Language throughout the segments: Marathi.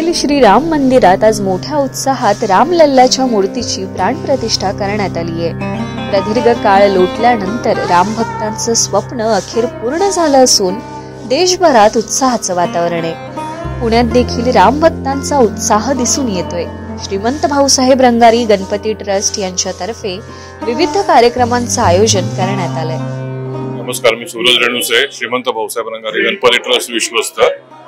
अयोध्येतील श्री राम मंदिरात आज मोठ्या उत्साहात रामलल्लाच्या मूर्तीची प्राणप्रतिष्ठा करण्यात आली आहे। प्रदीर्घ काळ लोटल्यानंतर राम भक्तांचं स्वप्न अखेर पूर्ण झालं असून देशभरात उत्साहाचं वातावरण आहे। पुण्यात देखील राम भक्तांचा उत्साह दिसून येतोय। श्रीमंत भाऊसाहेब रंगारी गणपती ट्रस्ट यांच्यातर्फे विविध कार्यक्रमांचं आयोजन करण्यात आलंय। नमस्कार, मी सूरज रेणुसे, श्रीमंत भाऊसाहेब रंगारी गणपती ट्रस्ट विश्वस्त।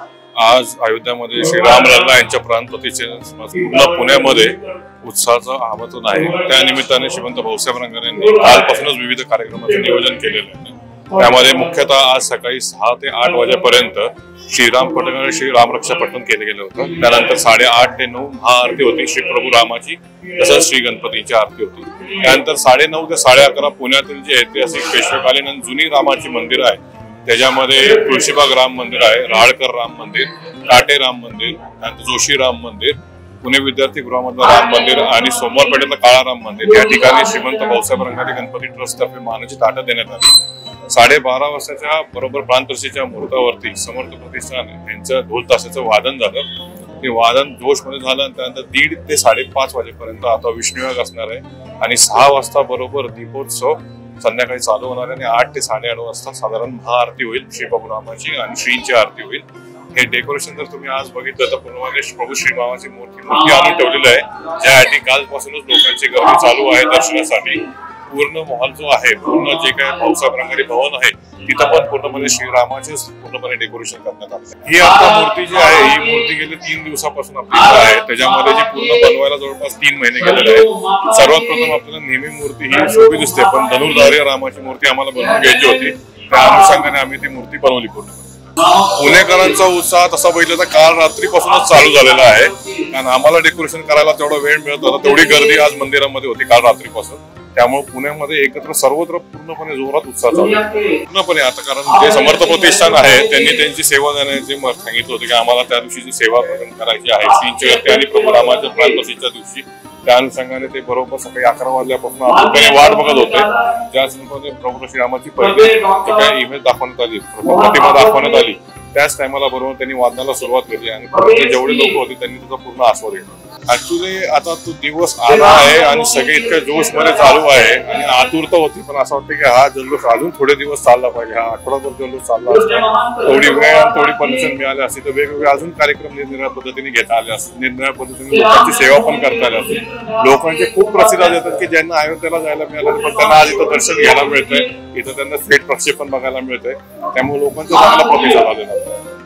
आज अयोध्यामध्ये श्रीराम लल्ला यांच्या प्राणप्रतिष्ठेचं पूर्ण पुण्यामध्ये उत्साहाचं आमंत्रण आहे। त्या निमित्ताने श्रीमंत भाऊसाहेब रंगारी यांनी कालपासूनच विविध कार्यक्रमांचं नियोजन केलेलं आहे। त्यामध्ये मुख्यतः आज सकाळी 6 ते 8 वाजेपर्यंत श्रीराम पठण श्री रामरक्षा पठण केले गेलं होतं। त्यानंतर 8:30 ते 9 महाआरती होती श्री प्रभू रामाची, तसंच श्री गणपतीची आरती होती। त्यानंतर 9:30 ते 11:30 पुण्यातील जे ऐतिहासिक पेशवेकालीन आणि जुनी रामाची मंदिर आहे त्याच्यामध्ये तुळशीबाग राम मंदिर आहे, राळकर राम मंदिर, काटे राम मंदिर, त्यानंतर जोशी राम मंदिर, पुणे विद्यार्थी गृहामधलं राम मंदिर आणि सोमवार पेठेतलं काळा राम मंदिर या ठिकाणी श्रीमंत भाऊसाहेब रंगारी गणपती ट्रस्ट तर्फे मानाची ताटं देण्यात आली। 12:30 वाजताच्या बरोबर प्राणप्रतिष्ठेच्या मुहूर्तावरती समर्थ प्रतिष्ठान यांचं ढोल ताशाचं वादन झालं। ते वादन जोशमध्ये झालं आणि त्यानंतर 1:30 ते 5:30 वाजेपर्यंत आता विष्णुयाग असणार आहे आणि 6 वाजता बरोबर दीपोत्सव संध्याकाळी चालू होणार आहे आणि 8 ते 8:30 वाजता साधारण महाआरती होईल श्री प्रभू रामाची आणि श्रींची आरती होईल। हे डेकोरेशन जर तुम्ही आज बघितलं तर पूर्णपणे प्रभू श्रीरामाची मूर्ती आणून ठेवलेली आहे, ज्यासाठी कालपासूनच लोकांची गर्दी चालू आहे दर्शनासाठी। पूर्ण मॉल जो आहे, पूर्ण जे काही भाऊसाहेब रंगारी भवन आहे तिथं पण पूर्णपणे श्रीरामाचे पूर्णपणे डेकोरेशन करण्यात आलं। ही आता मूर्ती जी आहे ही मूर्ती गेली 3 दिवसापासून आपली आहे, त्याच्यामध्ये जी पूर्ण बनवायला जवळपास 3 महिने गेलेले आहेत। सर्वात प्रथम आपल्याला नेहमी मूर्ती ही सोपी दिसते, पण धनुर्धारी रामाची मूर्ती आम्हाला बनवून घ्यायची होती, त्या अनुषंगाने आम्ही ती मूर्ती बनवली पूर्ण। पुणेकरांचा उत्साह तसा बघितलं तर काल रात्रीपासूनच चालू झालेला आहे, कारण आम्हाला डेकोरेशन करायला तेवढा वेळ मिळत होता, तेवढी गर्दी आज मंदिरामध्ये होती काल रात्रीपासून। त्यामुळे पुण्यामध्ये एकत्र सर्वत्र पूर्णपणे जोरात उत्साह चालू आहे पूर्णपणे आता, कारण जे समर्थ प्रतिष्ठान आहे त्यांनी त्यांची सेवा देण्याचे सांगितलं होतं की आम्हाला त्या दिवशीची सेवा करायची आहे श्रींची आरती आणि प्रभू रामाच्या प्राणप्रतिष्ठेच्या दिवशी। त्या अनुषंगाने ते बरोबर सकाळी 11 वाजल्यापासून आपण वाट बघत होते, ज्याच प्रभू श्रीरामाची पहिली काही इमेज दाखवण्यात आली, प्रतिमा दाखवण्यात आली, त्याच टायमाला बरोबर त्यांनी वादनाला सुरुवात केली आणि जेवढे लोक होते त्यांनी त्याचा पूर्ण आस्वाद घेतला। ऍक्च्युली आता तो दिवस आला आहे आणि सगळे इतक्या जोश मध्ये चालू आहे आणि आतुरता होती, पण असं वाटतं की हा जल्लोष अजून थोडे दिवस चालला पाहिजे, हा आठवडाभर जल्लोष चालला असता, थोडी वेळ आणि थोडी परमिशन मिळाली असती तर वेगवेगळे अजून कार्यक्रम निरनिराळ्या पद्धतीने घेता आले असते, निरनिराळ्या पद्धतीने लोकांची सेवा पण करता आली असते। लोकांचे खूप प्रसिद्ध येतात की ज्यांना अयोध्येला जायला मिळालं पण त्यांना आज इथं दर्शन घ्यायला मिळतंय, इथं त्यांना थेट प्रक्षेपण बघायला मिळतंय, त्यामुळे लोकांचा चांगला प्रतिसाद आलेला आहे।